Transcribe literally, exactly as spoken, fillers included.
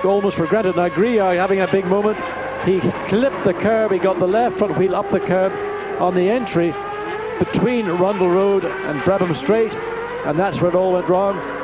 almost for granted. Now Grouillard having a big moment. He clipped the curb, he got the left front wheel up the curb on the entry between Rundle Road and Brabham Straight, and that's where it all went wrong.